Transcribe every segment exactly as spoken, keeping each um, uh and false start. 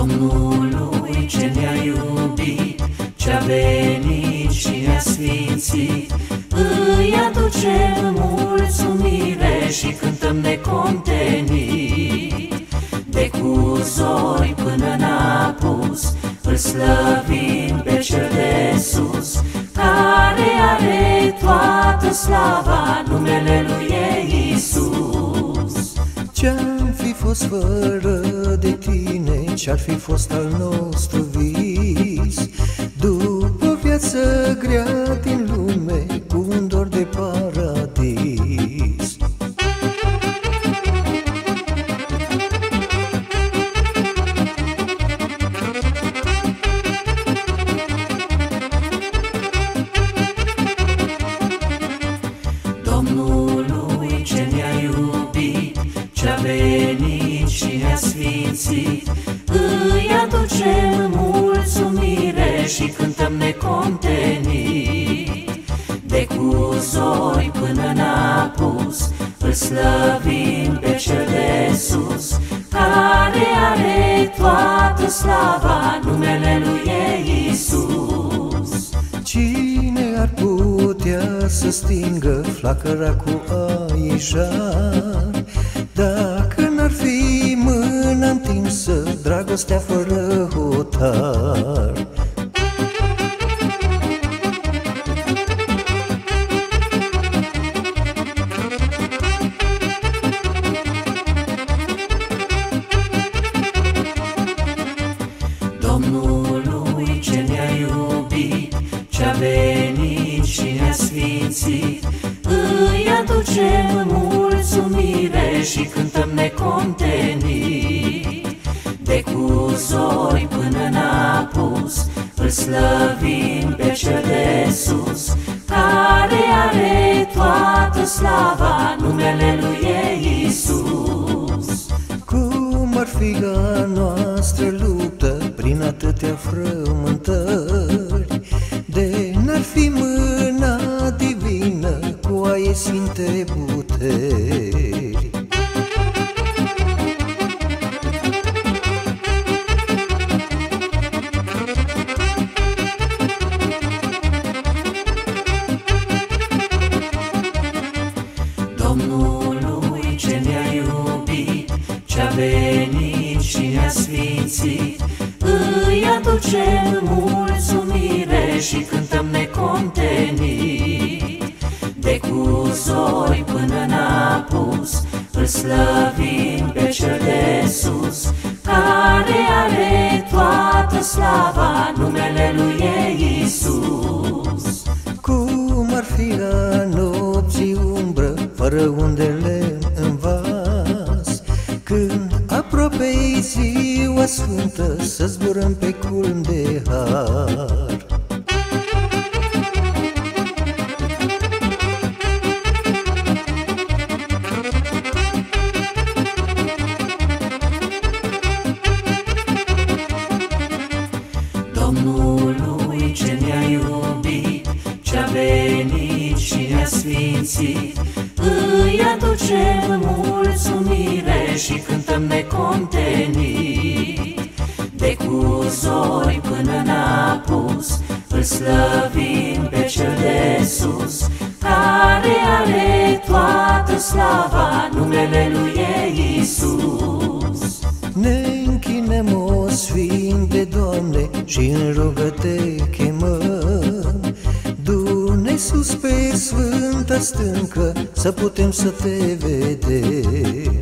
Domnului ce ne-a iubit, ce-a venit și ne-a sfințit, îi aducem mulțumire și cântăm necontenit. De cu zori până n-apus, îl slăvim pe cel de sus, care are toată slava, numele lui e Iisus. Ce-am fi fost fără de tine, ce-ar fi fost al nostru vis, după o viață grea din lume, cu un dor de paradis. Domnului ce ne-a iubit, ce-a venit și ne-a sfințit, îi aducem mulțumire și cântăm necontenit. De cu zori până n-apus, îl slăvim pe cel de sus, care are toată slava, numele lui e Iisus. Cine ar putea să stingă flacăra cu aijar, dacă n-ar fi mâna întinsă, dragostea fără hotar? Domnului ce ne-a iubit, ce-a venit și ne-a sfințit, îi aducem mulțumire și cântăm necontenit. De cu zori până n-apus, îl slăvim pe cel de sus, care are toată slava, numele lui e Iisus. Cum ar fi a noastră luptă prin atâtea frământări, de n-ar fi mâna divină cu a ei sfinte puteri. Domnului ce ne-a iubit, ce-a venit și ne-a sfințit, îi aducem mulțumire și cântăm necontenit. De cu zori până n-apus, îl slăvim pe cel de sus, care are toată slava, numele lui e Iisus. Cum ar fi a nopții umbră, fără undele în vas, când aproape-i ziua sfântă, să zburăm pe culm de har. Domnului ce ne-a iubit, ce-a venit și ne-a sfințit, îi aducem mulțumire și cântăm necontenit. De cu zori până n-apus, îl slăvim pe cel de sus, care are toată slava, numele lui e Iisus. Ne închinăm, o Sfinte Doamne, și în rugă te chemăm, du-ne sus pe sfânta stâncă, să putem să te vedem.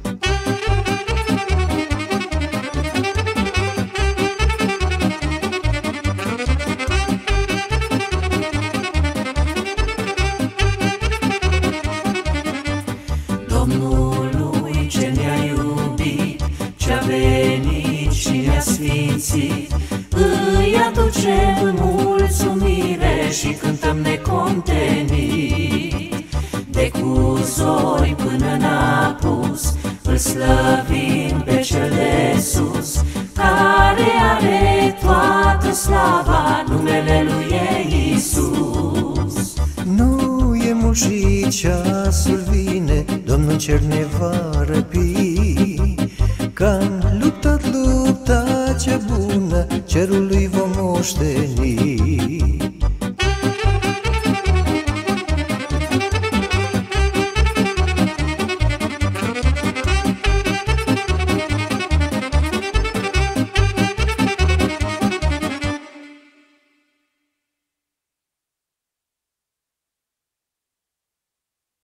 Domnului ce ne-a iubit, ce-a venit și ne-a sfințit, îi aducem mulțumire și cântăm necontenit. De cu zori până n-apus, îl slăvim pe cel de sus, care are toată slava, numele lui e Iisus. Nu e mult și ceasul vine, Domnul cer ne va răpi, că-am luptat lupta cea bună cerului vom moșteni.